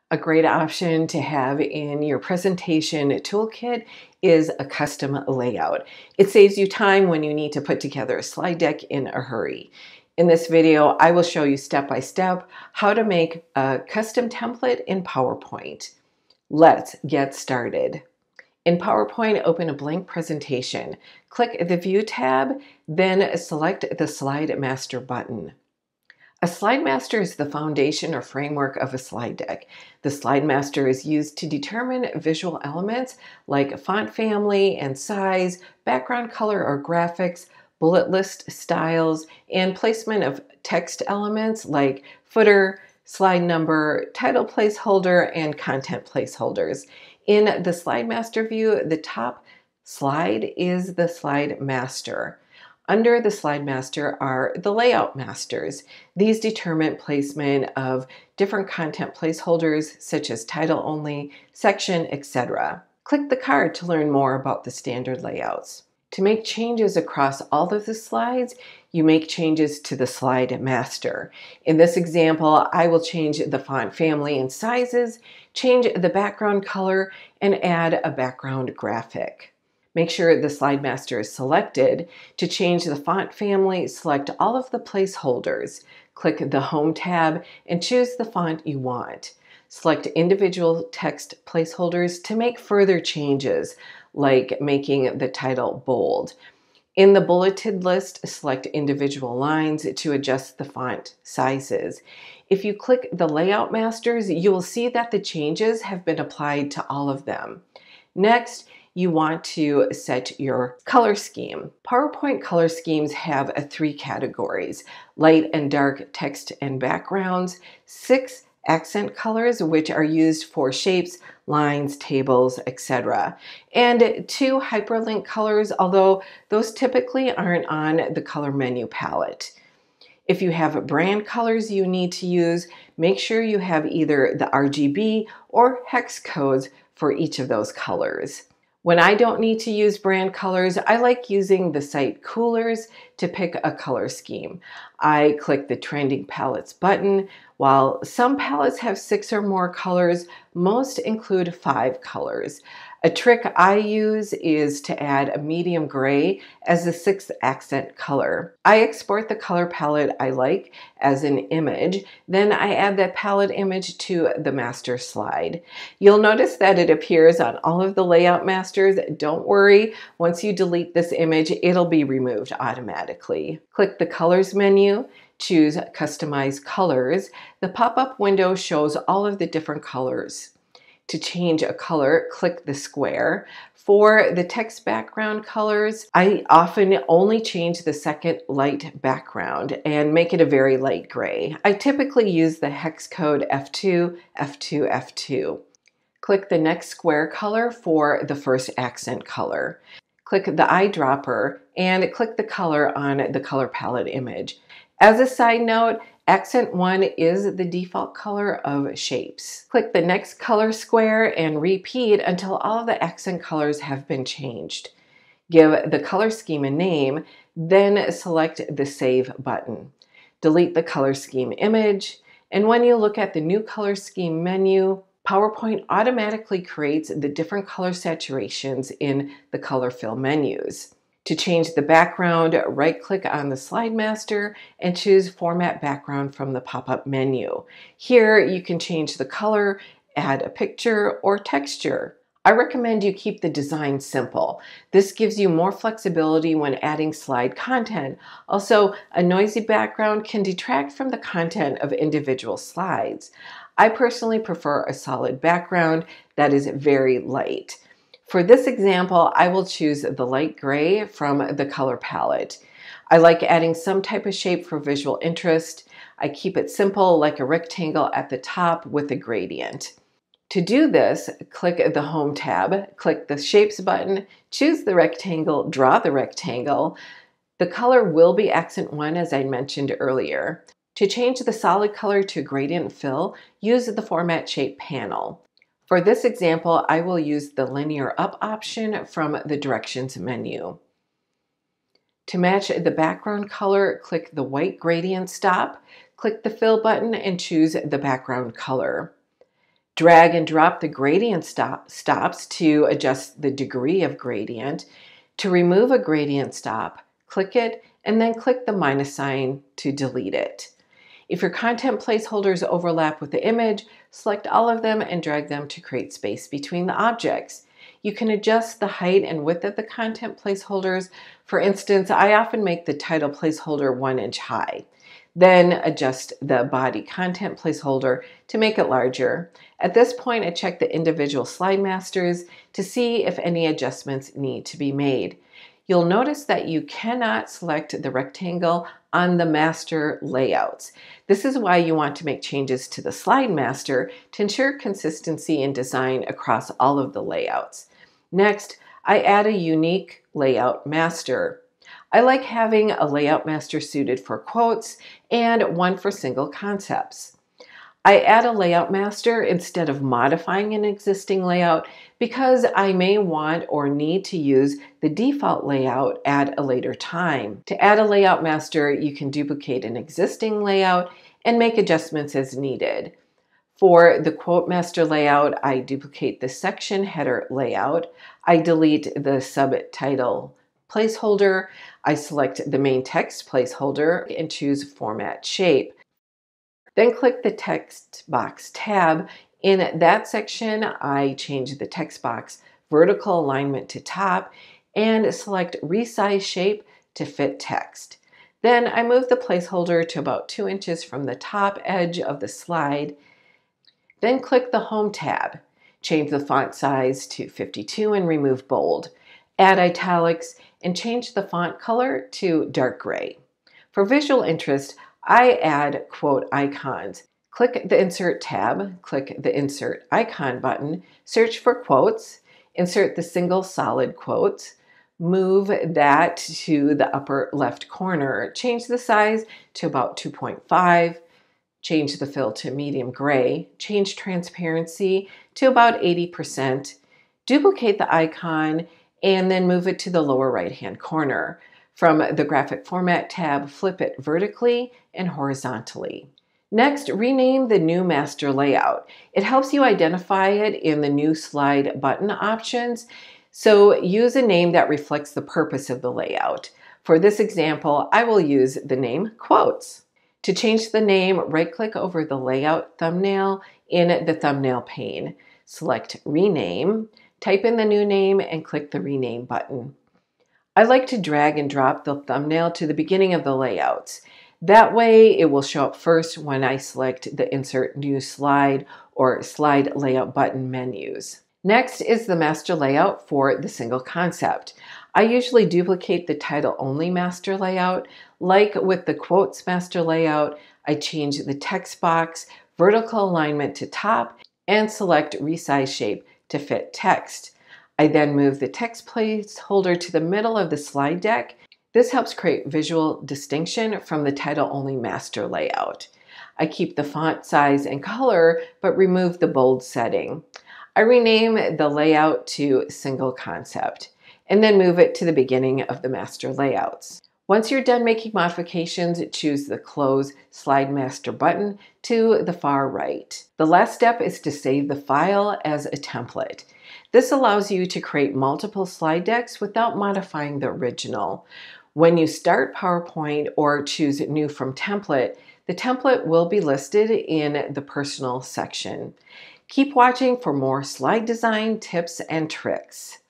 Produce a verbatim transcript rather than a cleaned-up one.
A great option to have in your presentation toolkit is a custom layout. It saves you time when you need to put together a slide deck in a hurry. In this video, I will show you step by step how to make a custom template in PowerPoint. Let's get started. In PowerPoint, open a blank presentation. Click the View tab, then select the Slide Master button. A slide master is the foundation or framework of a slide deck. The slide master is used to determine visual elements like font family and size, background color or graphics, bullet list styles, and placement of text elements like footer, slide number, title placeholder, and content placeholders. In the slide master view, the top slide is the slide master. Under the slide master are the layout masters. These determine placement of different content placeholders such as title only, section, et cetera. Click the card to learn more about the standard layouts. To make changes across all of the slides, you make changes to the slide master. In this example, I will change the font family and sizes, change the background color, and add a background graphic. Make sure the slide master is selected. To change the font family, select all of the placeholders. Click the Home tab and choose the font you want. Select individual text placeholders to make further changes, like making the title bold. In the bulleted list, select individual lines to adjust the font sizes. If you click the Layout Masters, you will see that the changes have been applied to all of them. Next, you want to set your color scheme. PowerPoint color schemes have uh, three categories: light and dark text and backgrounds, six accent colors, which are used for shapes, lines, tables, et cetera, and two hyperlink colors, although those typically aren't on the color menu palette. If you have brand colors you need to use, make sure you have either the R G B or hex codes for each of those colors. When I don't need to use brand colors, I like using the site coolers to pick a color scheme. I click the Trending Palettes button. While some palettes have six or more colors, most include five colors. A trick I use is to add a medium gray as the sixth accent color. I export the color palette I like as an image, then I add that palette image to the master slide. You'll notice that it appears on all of the layout masters. Don't worry, once you delete this image, it'll be removed automatically. Click the Colors menu. Choose Customize Colors. The pop-up window shows all of the different colors. To change a color, click the square. For the text background colors, I often only change the second light background and make it a very light gray. I typically use the hex code F two, F two, F two. Click the next square color for the first accent color. Click the eyedropper and click the color on the color palette image. As a side note, accent one is the default color of shapes. Click the next color square and repeat until all of the accent colors have been changed. Give the color scheme a name, then select the Save button. Delete the color scheme image, and when you look at the new color scheme menu, PowerPoint automatically creates the different color saturations in the color fill menus. To change the background, right-click on the slide master and choose Format Background from the pop-up menu. Here, you can change the color, add a picture, or texture. I recommend you keep the design simple. This gives you more flexibility when adding slide content. Also, a noisy background can detract from the content of individual slides. I personally prefer a solid background that is very light. For this example, I will choose the light gray from the color palette. I like adding some type of shape for visual interest. I keep it simple, like a rectangle at the top with a gradient. To do this, click the Home tab, click the Shapes button, choose the rectangle, draw the rectangle. The color will be accent one, as I mentioned earlier. To change the solid color to gradient fill, use the Format Shape panel. For this example, I will use the Linear Up option from the Directions menu. To match the background color, click the white gradient stop, click the Fill button, and choose the background color. Drag and drop the gradient stop, stops to adjust the degree of gradient. To remove a gradient stop, click it and then click the minus sign to delete it. If your content placeholders overlap with the image, select all of them and drag them to create space between the objects. You can adjust the height and width of the content placeholders. For instance, I often make the title placeholder one inch high. Then adjust the body content placeholder to make it larger. At this point, I check the individual slide masters to see if any adjustments need to be made. You'll notice that you cannot select the rectangle on the master layouts. This is why you want to make changes to the slide master to ensure consistency in design across all of the layouts. Next, I add a unique layout master. I like having a layout master suited for quotes and one for single concepts. I add a layout master instead of modifying an existing layout because I may want or need to use the default layout at a later time. To add a layout master, you can duplicate an existing layout and make adjustments as needed. For the quote master layout, I duplicate the section header layout. I delete the subtitle placeholder. I select the main text placeholder and choose Format Shape. Then click the text box tab. In that section, I change the text box vertical alignment to top and select Resize Shape to fit text. Then I move the placeholder to about two inches from the top edge of the slide. Then click the Home tab. Change the font size to fifty-two and remove bold. Add italics and change the font color to dark gray. For visual interest, I add quote icons. Click the Insert tab, click the Insert Icon button, search for quotes, insert the single solid quotes, move that to the upper left corner, change the size to about two point five, change the fill to medium gray, change transparency to about eighty percent, duplicate the icon, and then move it to the lower right-hand corner. From the Graphic Format tab, flip it vertically and horizontally. Next, rename the new master layout. It helps you identify it in the new slide button options, so use a name that reflects the purpose of the layout. For this example, I will use the name Quotes. To change the name, right-click over the layout thumbnail in the thumbnail pane. Select Rename, type in the new name, and click the Rename button. I like to drag and drop the thumbnail to the beginning of the layouts. That way it will show up first when I select the Insert New Slide or Slide Layout button menus. Next is the master layout for the single concept. I usually duplicate the title-only master layout. Like with the quotes master layout, I change the text box vertical alignment to top and select Resize Shape to fit text. I then move the text placeholder to the middle of the slide deck. This helps create visual distinction from the title-only master layout. I keep the font size and color, but remove the bold setting. I rename the layout to Single Concept, and then move it to the beginning of the master layouts. Once you're done making modifications, choose the Close Slide Master button to the far right. The last step is to save the file as a template. This allows you to create multiple slide decks without modifying the original. When you start PowerPoint or choose New from Template, the template will be listed in the Personal section. Keep watching for more slide design tips and tricks.